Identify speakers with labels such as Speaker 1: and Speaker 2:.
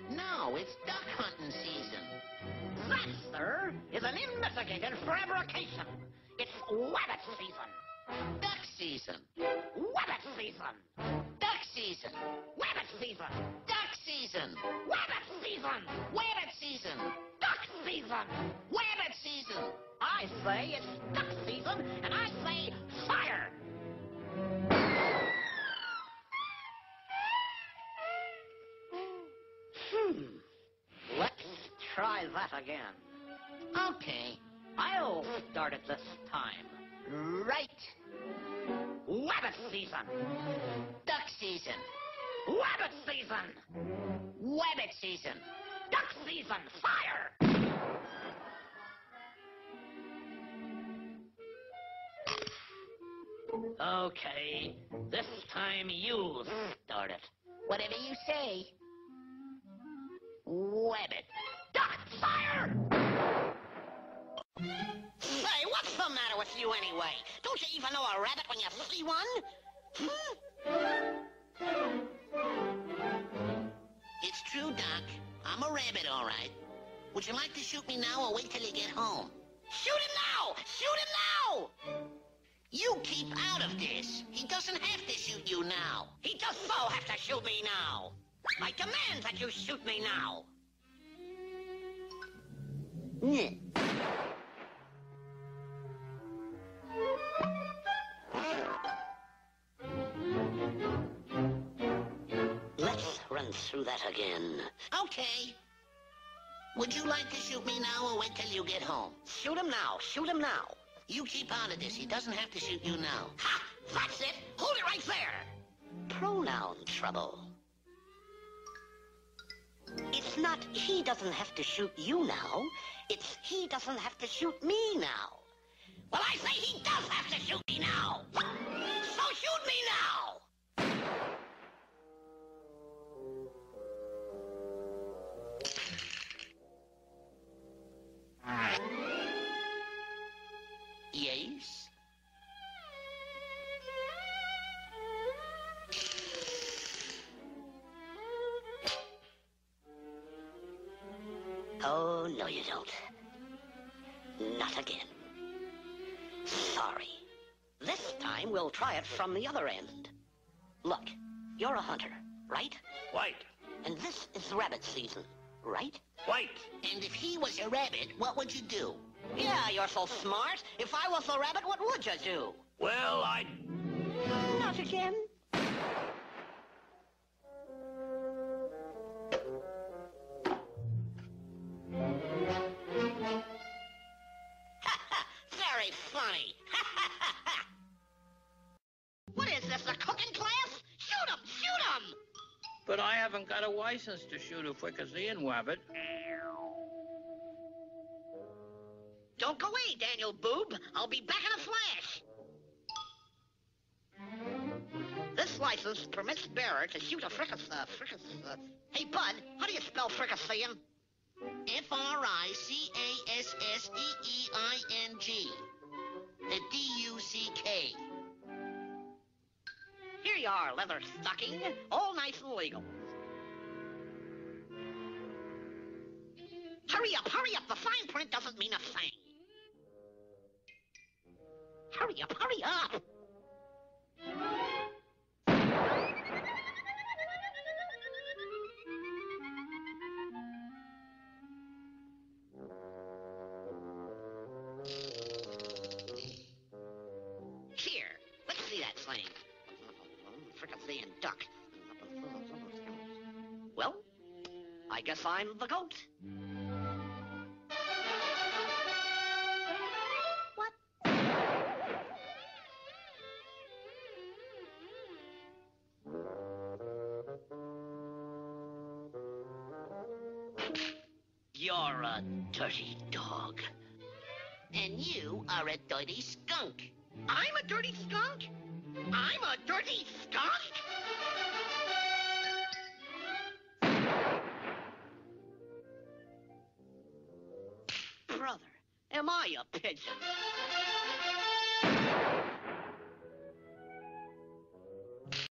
Speaker 1: No, it's duck hunting season.
Speaker 2: That, sir, is an investigated fabrication. It's wabbit season.
Speaker 1: Duck season.
Speaker 2: Wabbit season.
Speaker 1: Duck season.
Speaker 2: Wabbit season.
Speaker 1: Duck season.
Speaker 2: Wabbit season.
Speaker 1: Wabbit season.
Speaker 2: Duck season.
Speaker 1: Wabbit season.
Speaker 2: I say it's duck season, and I say fire. Let's try that again.
Speaker 1: Okay.
Speaker 2: I'll start it this time.
Speaker 1: Right.
Speaker 2: Wabbit season.
Speaker 1: Duck season.
Speaker 2: Wabbit season.
Speaker 1: Wabbit season.
Speaker 2: Duck season. Fire. Okay, this time you start it.
Speaker 1: Whatever you say. Wabbit.
Speaker 2: Duck, fire! Say, what's the matter with you anyway? Don't you even know a rabbit when you see one?
Speaker 1: It's true, Doc. I'm a rabbit, all right. Would you like to shoot me now or wait till you get home?
Speaker 2: Shoot him now! Shoot him now!
Speaker 1: You keep out of this. He doesn't have to shoot you now.
Speaker 2: He does so have to shoot me now. I demand that you shoot me now. Let's run through that again.
Speaker 1: Okay. Would you like to shoot me now or wait till you get home?
Speaker 2: Shoot him now. Shoot him now.
Speaker 1: You keep out of this. He doesn't have to shoot you now.
Speaker 2: Ha! That's it. Hold it right there. Pronoun trouble. It's not he doesn't have to shoot you now. It's he doesn't have to shoot me now. Well, I say he does have to shoot me now. So shoot me now.
Speaker 1: Yes?
Speaker 2: Oh, no, you don't. Not again. Sorry. This time we'll try it from the other end. Look, you're a hunter, right?
Speaker 3: White.
Speaker 2: And this is rabbit season, right?
Speaker 3: White.
Speaker 1: And if he was a rabbit, what would you do?
Speaker 2: Yeah, you're so smart. If I was a rabbit, what would you do?
Speaker 3: Well, I'd...
Speaker 2: Not again. Very funny. What is this, a cooking class? Shoot him! Shoot him!
Speaker 3: But I haven't got a license to shoot a fricasseeing wabbit.
Speaker 2: Don't go away, Daniel Boob. I'll be back in a flash. This license permits bearer to shoot a Hey, Bud, how do you spell fricasseeing?
Speaker 1: Fricasseeing. The D-U-C-K.
Speaker 2: Here you are, leather stocking. All nice and legal. Hurry up, hurry up. The fine print doesn't mean a thing. Hurry up, hurry up. Here, let's see that thing. Fricassee and duck. Well, I guess I'm the goat. What? You're a dirty dog.
Speaker 1: And you are a dirty skunk.
Speaker 2: I'm a dirty skunk? I'm a dirty skunk? Brother, am I a pigeon?